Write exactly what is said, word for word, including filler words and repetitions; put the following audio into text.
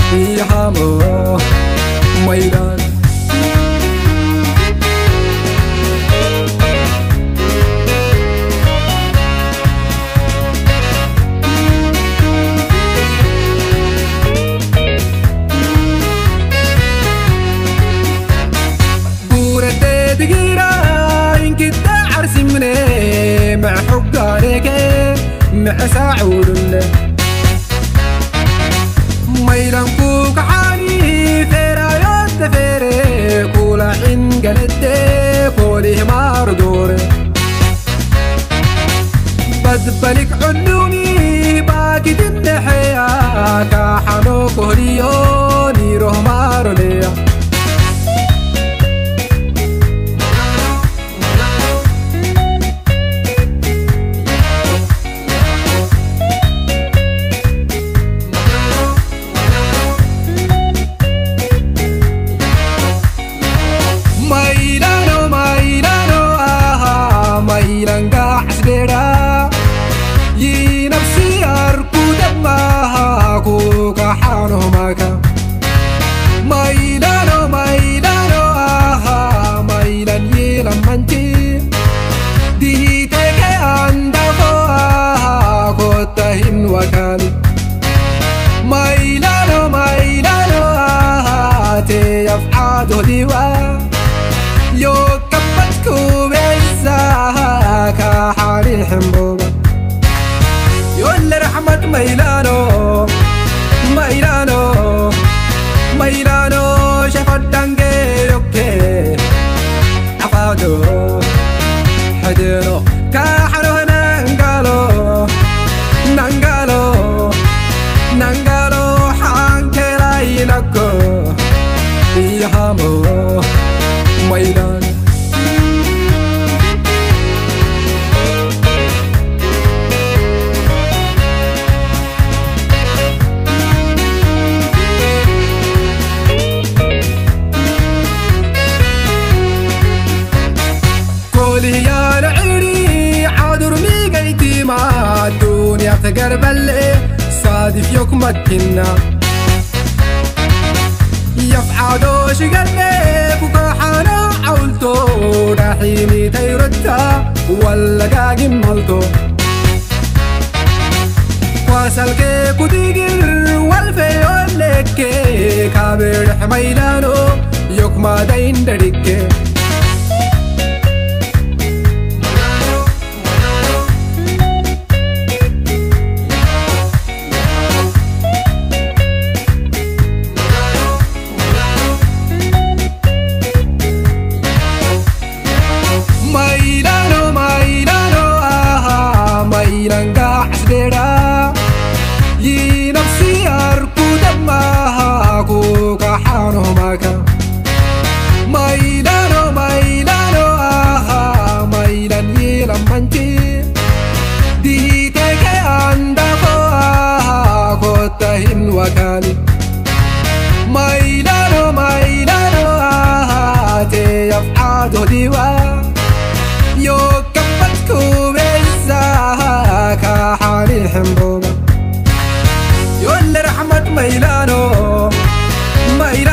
Mayllano, Mayllano. بورة تقيرة إنك تعرس مني مع حب عليك مع ساعود الله ميلان كوك عاني فرايات تفيري كولا عين قلدي كوليه ماردوري بدبلك علوني باكي تنحيا كاحانو كهليوني روح ماروليا Mayllano, Mayllano, aha, Mayllano asbera. Yi nafsi arkuda maha kuka hano maka. Mayllano, Mayllano, aha, Mayllano yi lamanti. Di teke anda ko aha kota hin wakali. Mayllano, Mayllano, aha te afado diwa. Yo kapatku beza كحالي حمبوبة يقول رحمة Mayllano Mayllano Mayllano شفت دنجي يوكي عفادو حدينو كحلو نانجالو نانجالو نانجالو حانكي راينكو يهامو Mayllano قولي يا العيري عادر ميقيتي مع الدنيا تقرب اللي صادف يوك مكنا يفعادو شقلبك وكحانا عولتو رحيمي تيرتا ولا قاقي مالتو واسالكي كوديقر والفيو الليكي كابر Mayllano يوك ما دين دريكي Mayllano, Mayllano, aha, Mayllano asbera. Yi nafsi arkuda maha kuka hano maka. Mayllano, Mayllano, aha, Mayllano yi lamanti. Di teke anda ko aha kota hin wakali. Mayllano, Mayllano, aha te afado diwa. Yo kapatku beza كحالي حمبوبة يقول رحمة Mayllano Mayllano